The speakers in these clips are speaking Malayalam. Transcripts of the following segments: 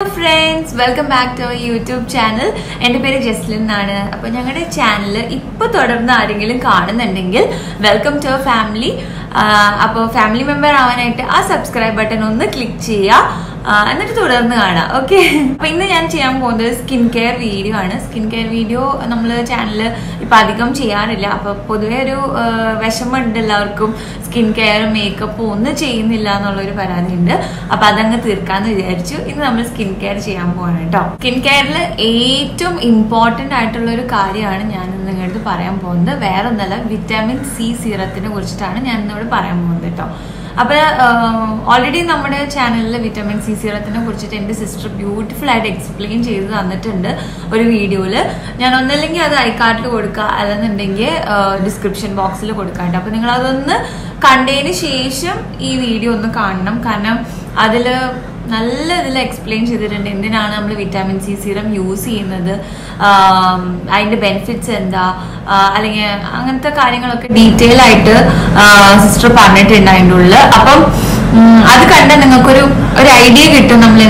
friends, welcome back to our YouTube channel. എൻ്റെ പേര് ജസ്ലിൻ ആണ്. അപ്പോൾ ഞങ്ങളുടെ ചാനൽ ഇപ്പോൾ തുടർന്ന് ആരെങ്കിലും കാണുന്നുണ്ടെങ്കിൽ വെൽക്കം ടു അവർ ഫാമിലി. അപ്പോൾ ഫാമിലി മെമ്പർ ആവാനായിട്ട് ആ സബ്സ്ക്രൈബ് ബട്ടൺ ഒന്ന് ക്ലിക്ക് ചെയ്യുക, എന്നിട്ട് തുടർന്ന് കാണാം. ഓക്കെ, അപ്പൊ ഇന്ന് ഞാൻ ചെയ്യാൻ പോകുന്നത് സ്കിൻ കെയർ വീഡിയോ ആണ്. സ്കിൻ കെയർ വീഡിയോ നമ്മൾ ചാനലിൽ ഇപ്പൊ അധികം ചെയ്യാറില്ല. അപ്പൊ പൊതുവെ ഒരു വിഷമമുണ്ട് എല്ലാവർക്കും, സ്കിൻ കെയർ മേക്കപ്പ് ഒന്നും ചെയ്യുന്നില്ല എന്നുള്ളൊരു പരാതി ഉണ്ട്. അപ്പൊ അതങ്ങ് തീർക്കാന്ന് വിചാരിച്ചു. ഇന്ന് നമ്മൾ സ്കിൻ കെയർ ചെയ്യാൻ പോവാണ് കേട്ടോ. സ്കിൻ കെയറിൽ ഏറ്റവും ഇമ്പോർട്ടന്റ് ആയിട്ടുള്ള ഒരു കാര്യമാണ് ഞാൻ നിങ്ങളുടെ പറയാൻ പോകുന്നത്. വേറെ ഒന്നല്ല, വിറ്റാമിൻ സി സീറത്തിനെ കുറിച്ചിട്ടാണ് ഞാൻ ഇന്നോട് പറയാൻ പോകുന്നത് കേട്ടോ. അപ്പൊ ഓൾറെഡി നമ്മുടെ ചാനലിൽ വിറ്റാമിൻ സി സീറത്തിനെ കുറിച്ചിട്ട് എന്റെ സിസ്റ്റർ ബ്യൂട്ടിഫുൾ ആയിട്ട് എക്സ്പ്ലെയിൻ ചെയ്ത് തന്നിട്ടുണ്ട് ഒരു വീഡിയോയില്. ഞാൻ ഒന്നല്ലെങ്കിൽ അത് ഐകാർഡിൽ കൊടുക്കുക, അല്ലെന്നുണ്ടെങ്കിൽ ഡിസ്ക്രിപ്ഷൻ ബോക്സിൽ കൊടുക്കാം. അപ്പൊ നിങ്ങൾ അതൊന്ന് കണ്ടതിന് ശേഷം ഈ വീഡിയോ ഒന്ന് കാണണം. കാരണം അതില് നല്ല ഇതിൽ എക്സ്പ്ലെയിൻ ചെയ്തിട്ടുണ്ട് എന്തിനാണ് നമ്മൾ വിറ്റാമിൻ സി സീറം യൂസ് ചെയ്യുന്നത്, അതിന്റെ ബെനിഫിറ്റ്സ് എന്താ, അല്ലെങ്കിൽ അങ്ങനത്തെ കാര്യങ്ങളൊക്കെ ഡീറ്റെയിൽ ആയിട്ട് സിസ്റ്റർ പറഞ്ഞിട്ടുണ്ട് അതിൻ്റെ ഉള്ളിൽ. അപ്പം അത് കണ്ട നിങ്ങൾക്കൊരു ഐഡിയ കിട്ടും നമ്മൾ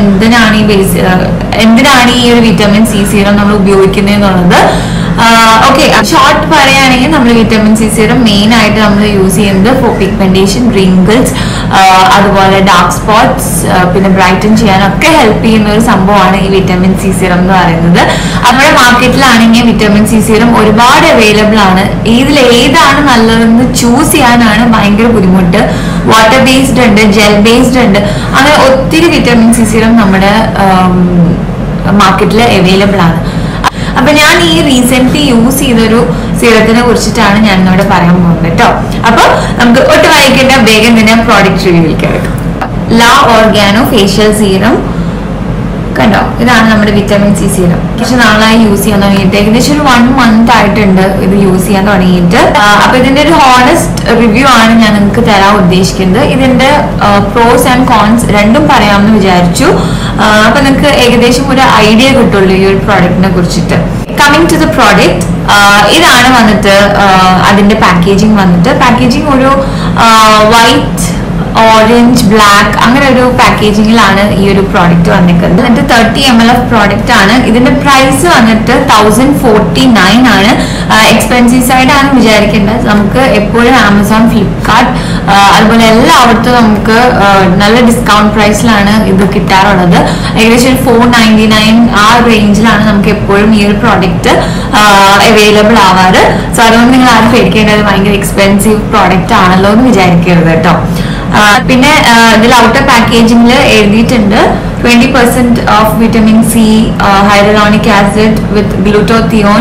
എന്തിനാണ് ഈ ഒരു വിറ്റാമിൻ സി സീറം നമ്മൾ ഉപയോഗിക്കുന്നത് എന്നുള്ളത്. ഓക്കെ, ഷോർട്ട് പറയുകയാണെങ്കിൽ നമ്മൾ വിറ്റാമിൻ സി സീറം മെയിൻ ആയിട്ട് നമ്മൾ യൂസ് ചെയ്യുന്നത് ഫോർ പിഗ്മെന്റേഷൻ, റിങ്കിൾസ്, അതുപോലെ ഡാർക്ക് സ്പോട്ട്സ്, പിന്നെ ബ്രൈറ്റൻ ചെയ്യാനൊക്കെ ഹെൽപ്പ് ചെയ്യുന്ന ഒരു സംഭവമാണ് ഈ വിറ്റാമിൻ സി സീറം എന്ന് പറയുന്നത്. നമ്മുടെ മാർക്കറ്റിലാണെങ്കിൽ വിറ്റാമിൻ സി സീറം ഒരുപാട് അവൈലബിൾ ആണ്. ഇതിൽ ഏതാണ് നല്ലതെന്ന് ചൂസ് ചെയ്യാനാണ് ഭയങ്കര ബുദ്ധിമുട്ട്. വാട്ടർ ബേസ്ഡ് ഉണ്ട്, ജെൽ ബേസ്ഡ് ഉണ്ട്, അങ്ങനെ ഒത്തിരി വിറ്റാമിൻ സി സീറം നമ്മുടെ മാർക്കറ്റിൽ അവൈലബിൾ ആണ്. അപ്പൊ ഞാൻ ഈ റീസെന്റ് യൂസ് ചെയ്തൊരു സീറത്തിനെ കുറിച്ചിട്ടാണ് ഞാൻ ഇന്നോട് പറയാൻ പോകുന്നത് കേട്ടോ. അപ്പൊ നമുക്ക് ഒട്ടും വായിക്കേണ്ട, വേഗം തന്നെ പ്രോഡക്റ്റ് റിവ്യൂവിലേക്ക് കിടക്കും. ലാ ഓർഗാനോ ഫേഷ്യൽ സീറം കണ്ടോ, ഇതാണ് നമ്മുടെ വിറ്റാമിൻ സി സീറം. കുറച്ച് നാളായി യൂസ് ചെയ്യാൻ തുടങ്ങിയിട്ട്, ഏകദേശം ഒരു 1 month ആയിട്ടുണ്ട് ഇത് യൂസ് ചെയ്യാൻ തുടങ്ങിയിട്ട്. അപ്പൊ ഇതിന്റെ ഒരു ഹോണസ്റ്റ് റിവ്യൂ ആണ് ഞാൻ നിങ്ങൾക്ക് തരാൻ ഉദ്ദേശിക്കുന്നത്. ഇതിന്റെ പ്രോസ് ആൻഡ് കോൺസ് രണ്ടും പറയാമെന്ന് വിചാരിച്ചു. അപ്പൊ നിങ്ങൾക്ക് ഏകദേശം ഒരു ഐഡിയ കിട്ടുള്ളൂ ഈ ഒരു പ്രോഡക്റ്റിനെ കുറിച്ചിട്ട്. കമ്മിങ് ടു ദ പ്രോഡക്റ്റ്, ഇതാണ് വന്നിട്ട് അതിന്റെ പാക്കേജിങ് വന്നിട്ട്. പാക്കേജിങ് ഒരു വൈറ്റ്, ഓറഞ്ച്, ബ്ലാക്ക് അങ്ങനെ ഒരു പാക്കേജിങ്ങിലാണ് ഈ ഒരു പ്രോഡക്റ്റ് വന്നിരിക്കുന്നത്. എന്നിട്ട് 30 ml ഓഫ് പ്രോഡക്റ്റ് ആണ്. ഇതിന്റെ പ്രൈസ് വന്നിട്ട് 1049 ആണ്. എക്സ്പെൻസീവ് സൈഡ് ആണ് വിചാരിക്കേണ്ടത്. നമുക്ക് എപ്പോഴും ആമസോൺ, ഫ്ലിപ്കാർട്ട്, അതുപോലെ എല്ലായിടത്തും നമുക്ക് നല്ല ഡിസ്കൗണ്ട് പ്രൈസിലാണ് ഇത് കിട്ടാറുള്ളത്. ഏകദേശം ഒരു 499 ആ റേഞ്ചിലാണ് നമുക്ക് എപ്പോഴും ഈ ഒരു പ്രോഡക്റ്റ് അവൈലബിൾ ആവാറ്. സോ അതുകൊണ്ട് നിങ്ങൾ ആരും പേടിക്കേണ്ടത് ഭയങ്കര എക്സ്പെൻസീവ് പ്രോഡക്റ്റ് ആണല്ലോ എന്ന് വിചാരിക്കരുത് കേട്ടോ. പിന്നെ ഇതിൽ ഔട്ടർ പാക്കേജിംഗിൽ എഴുതിയിട്ടുണ്ട് 20% of vitamin C, hydronic acid with glutathione,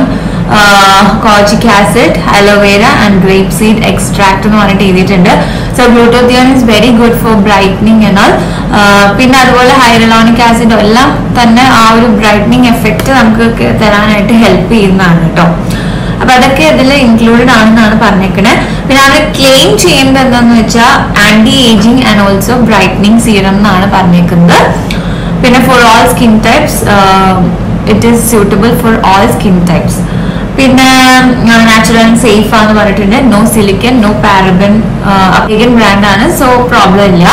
kojic acid, aloe vera and grape seed extract എന്ന് പറഞ്ഞിട്ട് എഴുതിയിട്ടുണ്ട്. So glutathione is very good for brightening എന്നാൽ. പിന്നെ അതുപോലെ ഹൈഡ്രോണിക് ആസിഡ് എല്ലാം തന്നെ ആ ഒരു ബ്രൈറ്റനിങ് എഫക്റ്റ് നമുക്ക് തരാനായിട്ട് ഹെൽപ്പ് ചെയ്യുന്നതാണ് കേട്ടോ. അപ്പൊ അതൊക്കെ ഇതിൽ ഇൻക്ലൂഡഡ് ആണെന്നാണ് പറഞ്ഞേക്കണേ. പിന്നെ അവർ ക്ലെയിം ചെയ്യുന്നത് എന്താന്ന് വെച്ചാൽ anti ageing and also brightening serum എന്നാണ് പറഞ്ഞേക്കുന്നത്. പിന്നെ for all skin types, it is suitable for all skin types. പിന്നെ നാച്ചുറൽ ആൻഡ് സേഫ് ആണെന്ന് പറഞ്ഞിട്ടുണ്ട്. No silicone, no paraben, vegan ബ്രാൻഡാണ്, സോ പ്രോബ്ലം ഇല്ല.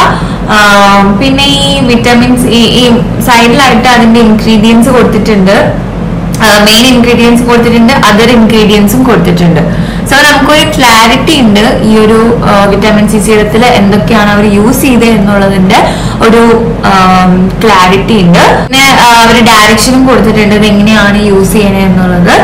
പിന്നെ ഈ വിറ്റമിൻസ് ഈ സൈഡിലായിട്ട് അതിന്റെ ഇൻഗ്രീഡിയൻസ് കൊടുത്തിട്ടുണ്ട്. മെയിൻ ഇൻഗ്രീഡിയൻസ് കൊടുത്തിട്ടുണ്ട്, അതർ ഇൻഗ്രീഡിയൻസും കൊടുത്തിട്ടുണ്ട്. സോ നമുക്കൊരു ക്ലാരിറ്റി ഉണ്ട് ഈ ഒരു വിറ്റാമിൻ സി സീറത്തിൽ എന്തൊക്കെയാണ് അവർ യൂസ് ചെയ്തത് എന്നുള്ളതിന്റെ ഒരു ക്ലാരിറ്റി ഉണ്ട്. പിന്നെ അവർ ഡയറക്ഷനും കൊടുത്തിട്ടുണ്ട് ഇത് എങ്ങനെയാണ് യൂസ് ചെയ്യണത് എന്നുള്ളത്.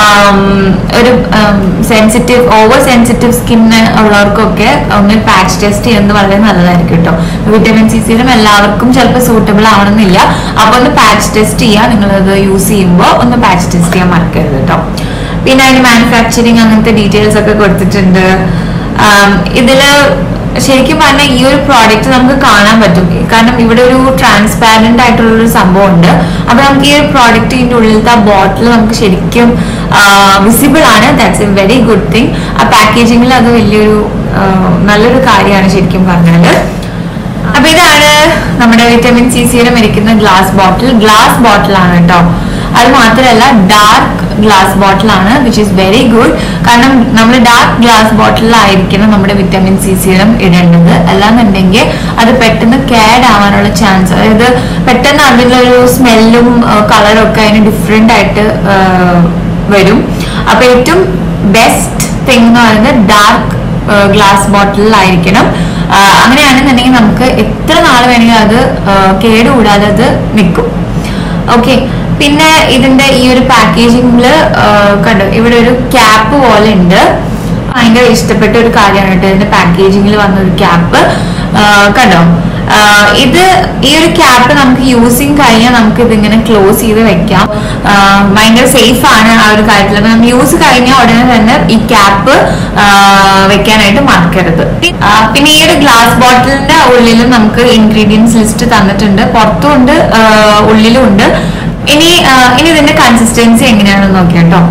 ഒരു സെൻസിറ്റീവ്, ഓവർ സെൻസിറ്റീവ് സ്കിൻ ഉള്ളവർക്കൊക്കെ ഒന്ന് പാച്ച് ടെസ്റ്റ് ചെയ്യുന്നത് വളരെ നല്ലതായിരിക്കും കേട്ടോ. വിറ്റാമിൻ സി സീറം എല്ലാവർക്കും ചിലപ്പോൾ സൂട്ടബിൾ ആവണമെന്നില്ല. അപ്പൊ ഒന്ന് പാച്ച് ടെസ്റ്റ് ചെയ്യുക, നിങ്ങളത് യൂസ് ചെയ്യുമ്പോൾ ഒന്ന് പാച്ച് ടെസ്റ്റ് ചെയ്യാൻ മറക്കരുത് കേട്ടോ. പിന്നെ അതിന് മാനുഫാക്ചറിങ് അങ്ങനത്തെ ഡീറ്റെയിൽസ് ഒക്കെ കൊടുത്തിട്ടുണ്ട്. ഇതില് ശരിക്കും പറഞ്ഞാൽ ഈ ഒരു പ്രോഡക്റ്റ് നമുക്ക് കാണാൻ പറ്റും, കാരണം ഇവിടെ ഒരു ട്രാൻസ്പാരന്റ് ആയിട്ടുള്ള ഒരു സംഭവം ഉണ്ട്. അപ്പൊ നമുക്ക് ഈ ഒരു പ്രോഡക്റ്റിന്റെ ഉള്ളിലത്തെ ആ ബോട്ടിൽ നമുക്ക് ശരിക്കും വിസിബിൾ ആണ്. That's a very good thing. ആ പാക്കേജിങ്ങിൽ അത് വലിയൊരു നല്ലൊരു കാര്യമാണ് ശരിക്കും പറഞ്ഞാല്. അപ്പൊ ഇതാണ് നമ്മുടെ വിറ്റാമിൻ സി സീറം ഇരിക്കുന്ന ഗ്ലാസ് ബോട്ടിലാണ് കേട്ടോ. അത് മാത്രമല്ല ഡാർക്ക് ഗ്ലാസ് ബോട്ടിലാണ്, വിച്ച് ഈസ് വെരി ഗുഡ്. കാരണം നമ്മൾ ഡാർക്ക് ഗ്ലാസ് ബോട്ടിലായിരിക്കണം നമ്മുടെ വിറ്റാമിൻ സി സീറം ഇടേണ്ടത്. അല്ലാന്നുണ്ടെങ്കിൽ അത് പെട്ടെന്ന് കാഡ് ആവാനുള്ള ചാൻസ്, അതായത് പെട്ടെന്ന് അതിലൊരു സ്മെല്ലും കളറും ഒക്കെ അതിന് ഡിഫറെന്റ് ആയിട്ട് വരും. അപ്പൊ ഏറ്റവും ബെസ്റ്റ് തിങ് എന്ന് പറയുന്നത് ഡാർക്ക് ഗ്ലാസ് ബോട്ടിലായിരിക്കണം. അങ്ങനെയാണെന്നുണ്ടെങ്കിൽ നമുക്ക് എത്ര നാൾ വേണമെങ്കിലും അത് കേടുകൂടാതെ അത് നിൽക്കും. ഓക്കെ, പിന്നെ ഇതിന്റെ ഈ ഒരു പാക്കേജിംഗില് കണ്ടോ, ഇവിടെ ഒരു ക്യാപ്പ് പോലെ ഉണ്ട്. ഭയങ്കര ഇഷ്ടപ്പെട്ട ഒരു കാര്യമാണ് കേട്ടോ ഇതിന്റെ പാക്കേജിംഗിൽ വന്നൊരു ക്യാപ്പ്. കണ്ടോ, ഇത് ഈ ഒരു ക്യാപ്പ് നമുക്ക് യൂസിങ് കഴിഞ്ഞാൽ നമുക്ക് ഇതിങ്ങനെ ക്ലോസ് ചെയ്ത് വെക്കാം. ഭയങ്കര സേഫ് ആണ് ആ ഒരു കാര്യത്തിൽ. അപ്പൊ നമ്മൾ യൂസ് കഴിഞ്ഞാൽ ഉടനെ തന്നെ ഈ ക്യാപ്പ് വെക്കാനായിട്ട് മറക്കരുത്. പിന്നെ ഈ ഒരു ഗ്ലാസ് ബോട്ടിലിന്റെ ഉള്ളിലും നമുക്ക് ഇൻഗ്രീഡിയൻസ് ലിസ്റ്റ് തന്നിട്ടുണ്ട്, പുറത്തും ഉണ്ട് ഉള്ളിലും ഉണ്ട്. ഇനി ഇതിന്റെ കൺസിസ്റ്റൻസി എങ്ങനെയാണെന്ന് നോക്കിയാ കേട്ടോ.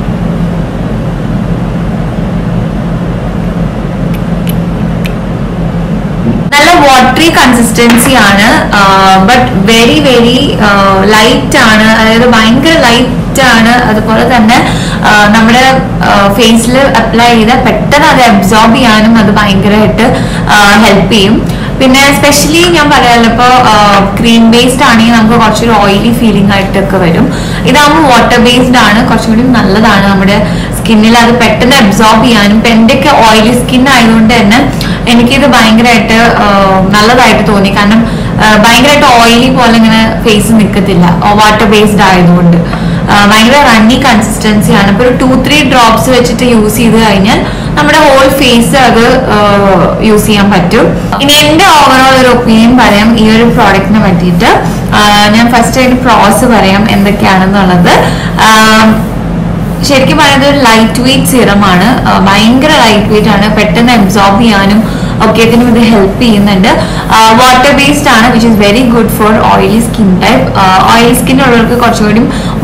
നല്ല വാട്ടറി കൺസിസ്റ്റൻസി ആണ്, ബട്ട് വെരി വെരി ലൈറ്റ് ആണ്, അതായത് ഭയങ്കര ലൈറ്റ് ആണ്. അതുപോലെ തന്നെ നമ്മുടെ ഫേസിൽ അപ്ലൈ ചെയ്താൽ പെട്ടെന്ന് അത് അബ്സോർബ് ചെയ്യാനും അത് ഭയങ്കരമായിട്ട് ഹെൽപ്പ് ചെയ്യും. പിന്നെ എസ്പെഷ്യലി ഞാൻ പറയാമല്ലോ, ഇപ്പോൾ ക്രീം ബേസ്ഡ് ആണെങ്കിൽ നമുക്ക് കുറച്ചൊരു ഓയിലി ഫീലിംഗ് ആയിട്ടൊക്കെ വരും. ഇതാകുമ്പോൾ വാട്ടർ ബേസ്ഡ് ആണ്, കുറച്ചും കൂടി നല്ലതാണ് നമ്മുടെ സ്കിന്നിൽ അത് പെട്ടെന്ന് അബ്സോർബ് ചെയ്യാനും. ഇപ്പൊ എന്റെയൊക്കെ ഓയിലി സ്കിൻ ആയതുകൊണ്ട് തന്നെ എനിക്കിത് ഭയങ്കരമായിട്ട് നല്ലതായിട്ട് തോന്നി. കാരണം ഭയങ്കരമായിട്ട് ഓയിലി പോലെ ഇങ്ങനെ ഫേസ് നിൽക്കത്തില്ല, വാട്ടർ ബേസ്ഡ് ആയതുകൊണ്ട്. ഭയങ്കര റണ്ണി കൺസിസ്റ്റൻസി ആണ്. ഇപ്പൊ ഒരു 2-3 ഡ്രോപ്സ് വെച്ചിട്ട് യൂസ് ചെയ്ത് കഴിഞ്ഞാൽ നമ്മുടെ ഹോൾ ഫേസ് അത് യൂസ് ചെയ്യാൻ പറ്റും. ഇനി എന്റെ ഓവറോൾ ഒരു ഒപ്പീനിയൻ പറയാം ഈ ഒരു പ്രോഡക്റ്റിനെ പറ്റിയിട്ട്. ഞാൻ ഫസ്റ്റ് അതിന്റെ പ്രോസ് പറയാം എന്തൊക്കെയാണെന്നുള്ളത്. ശരിക്കും പറയുന്നത് ഒരു ലൈറ്റ് വെയിറ്റ് സിറമാണ്, ഭയങ്കര ലൈറ്റ് വെയിറ്റ് ആണ്, പെട്ടെന്ന് അബ്സോർബ് ചെയ്യാനും ഒക്കെത്തിനും ഇത് ഹെൽപ്പ് ചെയ്യുന്നുണ്ട്. വാട്ടർ ബേസ്ഡ് ആണ്, which is very good for oily skin type. Oily skin ഉള്ളവർക്ക് കുറച്ചുകൂടി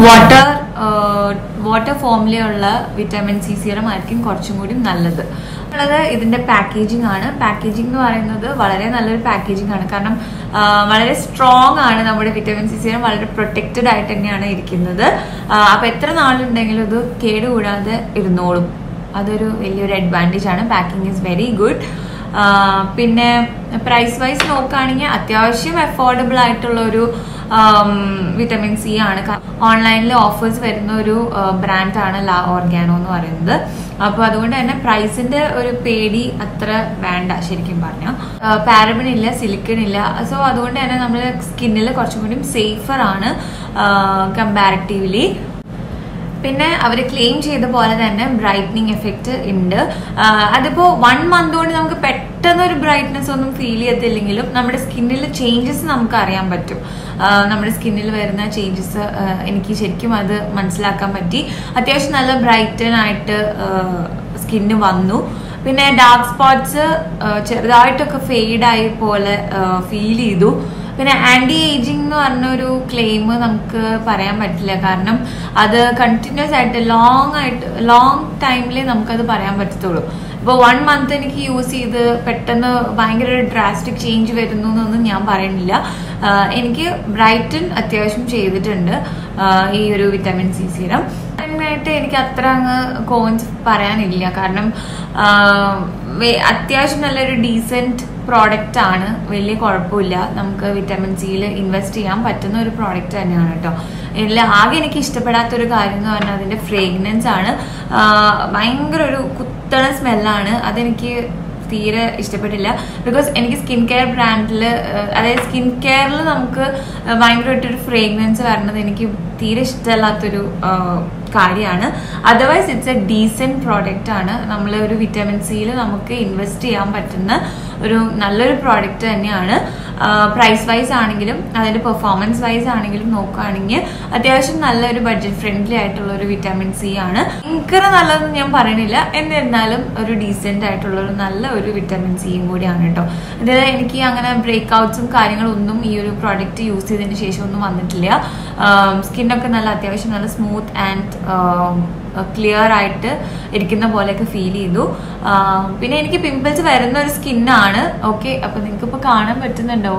വാട്ടർ ഫോമിലുള്ള വിറ്റാമിൻ സി സീറം ആയിരിക്കും കുറച്ചും കൂടി നല്ലത്. ഉള്ളത് ഇതിന്റെ പാക്കേജിംഗ് ആണ്. പാക്കേജിംഗ് എന്ന് പറയുന്നത് വളരെ നല്ലൊരു പാക്കേജിംഗ് ആണ്, കാരണം വളരെ സ്ട്രോങ് ആണ്. നമ്മുടെ വിറ്റാമിൻ സി സീറം വളരെ പ്രൊട്ടക്റ്റഡ് ആയിട്ട് തന്നെയാണ് ഇരിക്കുന്നത്. അപ്പൊ എത്ര നാളുണ്ടെങ്കിലും ഇത് കേടുകൂടാതെ ഇരുന്നോളും. അതൊരു വലിയൊരു അഡ്വാൻറ്റേജ് ആണ്. Packing is very good. പിന്നെ പ്രൈസ് വൈസ് നോക്കുകയാണെങ്കിൽ അത്യാവശ്യം അഫോർഡബിൾ ആയിട്ടുള്ള ഒരു വിറ്റമിൻ സി ആണ്. ഓൺലൈനിൽ ഓഫേഴ്സ് വരുന്ന ഒരു ബ്രാൻഡാണ് ലാ ഓർഗാനോ എന്ന് പറയുന്നത്. അപ്പൊ അതുകൊണ്ട് തന്നെ പ്രൈസിന്റെ ഒരു പേടി അത്ര വേണ്ട ശരിക്കും പറഞ്ഞാൽ. പാരബൻ ഇല്ല, സിലിക്കൺ ഇല്ല. സോ അതുകൊണ്ട് തന്നെ നമ്മുടെ സ്കിന്നിൽ കുറച്ചും കൂടി സേഫർ ആണ് കമ്പാരിറ്റീവ്ലി. പിന്നെ അവർ ക്ലെയിം ചെയ്ത പോലെ തന്നെ ബ്രൈറ്റനിങ് എഫക്റ്റ് ഉണ്ട്. അതിപ്പോ 1 മന്ത് കൊണ്ട് നമുക്ക് പെട്ടെന്ന് ഒരു ബ്രൈറ്റ്നെസ് ഒന്നും ഫീൽ ചെയ്യത്തില്ലെങ്കിലും നമ്മുടെ സ്കിന്നിൽ ചേഞ്ചസ് നമുക്ക് അറിയാൻ പറ്റും. നമ്മുടെ സ്കിന്നിൽ വരുന്ന ചേഞ്ചസ് എനിക്ക് ശരിക്കും അത് മനസ്സിലാക്കാൻ പറ്റി. അത്യാവശ്യം നല്ല ബ്രൈറ്റൻ ആയിട്ട് സ്കിന്ന് വന്നു. പിന്നെ ഡാർക്ക് സ്പോട്ട്സ് ചെറുതായിട്ടൊക്കെ ഫെയ്ഡായി പോലെ ഫീൽ ചെയ്തു. പിന്നെ ആന്റി ഏജിങ് എന്ന് പറഞ്ഞൊരു ക്ലെയിം നമുക്ക് പറയാൻ പറ്റില്ല, കാരണം അത് കണ്ടിന്യൂസ് ആയിട്ട് ലോങ് ടൈമിൽ നമുക്കത് പറയാൻ പറ്റത്തുള്ളൂ. ഇപ്പോൾ 1 മന്ത് എനിക്ക് യൂസ് ചെയ്ത് പെട്ടെന്ന് ഭയങ്കര ഒരു ഡ്രാസ്റ്റിക് ചേഞ്ച് വരുന്നു എന്നൊന്നും ഞാൻ പറയുന്നില്ല. എനിക്ക് ബ്രൈറ്റൻ അത്യാവശ്യം ചെയ്തിട്ടുണ്ട് ഈ ഒരു വിറ്റാമിൻ സി സീറം. ആയിട്ട് എനിക്ക് അത്ര അങ്ങ് കോൺസ് പറയാനില്ല, കാരണം അത്യാവശ്യം നല്ലൊരു ഡീസെന്റ് പ്രോഡക്റ്റ് ആണ്, വലിയ കുഴപ്പമില്ല. നമുക്ക് വിറ്റാമിൻ സിയിൽ ഇൻവെസ്റ്റ് ചെയ്യാൻ പറ്റുന്ന ഒരു പ്രോഡക്റ്റ് തന്നെയാണ് കേട്ടോ. ആകെ എനിക്ക് ഇഷ്ടപ്പെടാത്തൊരു കാര്യം എന്ന് പറഞ്ഞാൽ അതിന്റെ ഫ്രേഗ്രൻസ് ആണ്. ഭയങ്കര ഒരു കുത്തണ സ്മെല്ലാണ്, അതെനിക്ക് തീരെ ഇഷ്ടപ്പെട്ടില്ല. ബിക്കോസ് എനിക്ക് സ്കിൻ കെയർ ബ്രാൻഡിൽ, അതായത് സ്കിൻ കെയറിൽ നമുക്ക് ഭയങ്കരമായിട്ടൊരു ഫ്രേഗ്രൻസ് വരുന്നത് എനിക്ക് തീരെ ഇഷ്ടമല്ലാത്തൊരു കാര്യമാണ്. Otherwise it's a decent product ആണ്. നമ്മൾ ഒരു വിറ്റാമിൻ സിയിൽ നമുക്ക് ഇൻവെസ്റ്റ് ചെയ്യാൻ പറ്റുന്ന ഒരു നല്ലൊരു പ്രോഡക്റ്റ് തന്നെയാണ്. പ്രൈസ് വൈസ് ആണെങ്കിലും അതിന്റെ പെർഫോമൻസ് വൈസ് ആണെങ്കിലും നോക്കുകയാണെങ്കിൽ അത്യാവശ്യം നല്ലൊരു ബഡ്ജറ്റ് ഫ്രണ്ട്ലി ആയിട്ടുള്ള ഒരു വിറ്റാമിൻ സി ആണ്. ഭയങ്കര നല്ലതെന്ന് ഞാൻ പറയണില്ല, എന്നിരുന്നാലും ഒരു ഡീസെന്റ് ആയിട്ടുള്ള ഒരു നല്ല ഒരു വിറ്റാമിൻ സിയും കൂടിയാണ് കേട്ടോ. അതായത് എനിക്ക് അങ്ങനെ ബ്രേക്ക് ഔട്ട്സും കാര്യങ്ങളൊന്നും ഈ ഒരു പ്രോഡക്റ്റ് യൂസ് ചെയ്തതിന് ശേഷം ഒന്നും വന്നിട്ടില്ല. സ്കിന്നൊക്കെ നല്ല അത്യാവശ്യം നല്ല സ്മൂത്ത് ആൻഡ് ക്ലിയർ ആയിട്ട് ഇരിക്കുന്ന പോലെയൊക്കെ ഫീൽ ചെയ്തു. പിന്നെ എനിക്ക് പിമ്പിൾസ് വരുന്ന ഒരു സ്കിന്നാണ്. ഓക്കെ, അപ്പൊ നിങ്ങൾക്ക് ഇപ്പൊ കാണാൻ പറ്റുന്നുണ്ടോ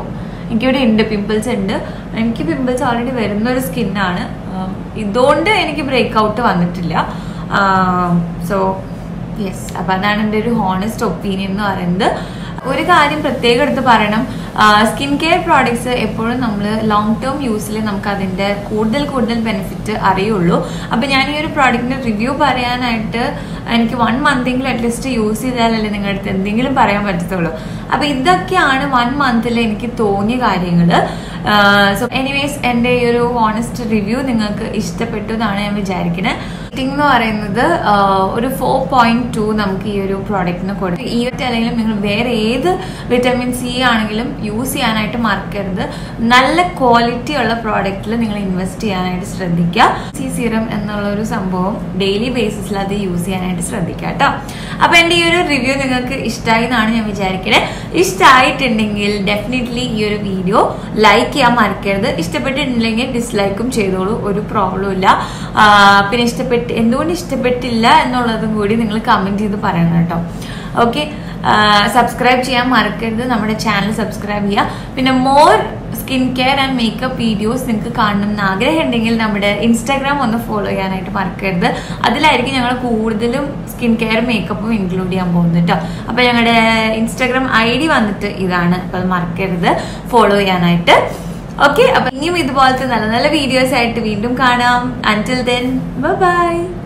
എനിക്കിവിടെ ഉണ്ട്, പിമ്പിൾസ് ഉണ്ട്. എനിക്ക് പിമ്പിൾസ് ഓൾറെഡി വരുന്ന ഒരു സ്കിന്നാണ്. ഇതുകൊണ്ട് എനിക്ക് ബ്രേക്ക് ഔട്ട് വന്നിട്ടില്ല. സോ യെസ്, അപ്പൊ അതാണ് എൻ്റെ ഒരു ഹോണസ്റ്റ് ഒപ്പീനിയൻ എന്ന് പറയുന്നത്. ഒരു കാര്യം പ്രത്യേകം എടുത്ത് പറയണം, സ്കിൻ കെയർ പ്രോഡക്ട്സ് എപ്പോഴും നമ്മൾ ലോങ് ടേം യൂസിൽ നമുക്ക് അതിൻ്റെ കൂടുതൽ ബെനിഫിറ്റ് അറിയുള്ളൂ. അപ്പം ഞാൻ ഈ ഒരു പ്രോഡക്റ്റിൻ്റെ റിവ്യൂ പറയാനായിട്ട് എനിക്ക് 1 മന്തെങ്കിലും അറ്റ്ലീസ്റ്റ് യൂസ് ചെയ്താലല്ലേ നിങ്ങളുടെ അടുത്ത് എന്തെങ്കിലും പറയാൻ പറ്റത്തുള്ളൂ. അപ്പം ഇതൊക്കെയാണ് 1 മന്തിൽ എനിക്ക് തോന്നിയ കാര്യങ്ങൾ. സോ എനിവേസ്, എൻ്റെ ഈ ഒരു ഓണസ്റ്റ് റിവ്യൂ നിങ്ങൾക്ക് ഇഷ്ടപ്പെട്ടു എന്നാണ് ഞാൻ വിചാരിക്കുന്നത്. റേറ്റിംഗ് എന്ന് പറയുന്നത് ഒരു 4.2 നമുക്ക് ഈ ഒരു പ്രോഡക്റ്റിന് കൊടുക്കും. ഈ അല്ലെങ്കിൽ നിങ്ങൾ വേറെ ഏത് വിറ്റാമിൻ സി ആണെങ്കിലും യൂസ് ചെയ്യാനായിട്ട് മറക്കരുത്. നല്ല ക്വാളിറ്റി ഉള്ള പ്രോഡക്റ്റിൽ നിങ്ങൾ ഇൻവെസ്റ്റ് ചെയ്യാനായിട്ട് ശ്രദ്ധിക്കുക. സി സീറം എന്നുള്ള ഒരു സംഭവം ഡെയിലി ബേസിസിൽ അത് യൂസ് ചെയ്യാനായിട്ട് ശ്രദ്ധിക്കുക കേട്ടോ. അപ്പൊ എൻ്റെ ഈ ഒരു റിവ്യൂ നിങ്ങൾക്ക് ഇഷ്ടമായി എന്നാണ് ഞാൻ വിചാരിക്കുന്നത്. ഇഷ്ടമായിട്ടുണ്ടെങ്കിൽ ഡെഫിനറ്റ്ലി ഈ ഒരു വീഡിയോ ലൈക്ക് ചെയ്യാൻ മറക്കരുത്. ഇഷ്ടപ്പെട്ടിട്ടുണ്ടെങ്കിൽ ഡിസ്ലൈക്കും ചെയ്തോളൂ, ഒരു പ്രോബ്ലം ഇല്ല. പിന്നെ എന്തുകൊണ്ട് ഇഷ്ടപ്പെട്ടില്ല എന്നുള്ളതും കൂടി നിങ്ങൾ കമന്റ് ചെയ്ത് പറയണം കേട്ടോ. ഓക്കെ, സബ്സ്ക്രൈബ് ചെയ്യാൻ മറക്കരുത്. നമ്മുടെ ചാനൽ സബ്സ്ക്രൈബ് ചെയ്യുക. പിന്നെ more skin care and makeup videos നിങ്ങൾക്ക് കാണണം എന്ന് ആഗ്രഹം ഉണ്ടെങ്കിൽ നമ്മുടെ ഇൻസ്റ്റാഗ്രാം ഒന്ന് ഫോളോ ചെയ്യാനായിട്ട് മറക്കരുത്. അതിലായിരിക്കും ഞങ്ങൾ കൂടുതലും സ്കിൻ കെയർ മേക്കപ്പും ഇൻക്ലൂഡ് ചെയ്യാൻ പോകുന്നത് കേട്ടോ. അപ്പൊ ഞങ്ങളുടെ ഇൻസ്റ്റാഗ്രാം ID വന്നിട്ട് ഇതാണ്. അപ്പൊ അത് മറക്കരുത് ഫോളോ ചെയ്യാനായിട്ട്. ഓക്കെ, അപ്പൊ ഇനിയും ഇതുപോലത്തെ നല്ല നല്ല വീഡിയോസ് ആയിട്ട് വീണ്ടും കാണാം. Until then, bye bye.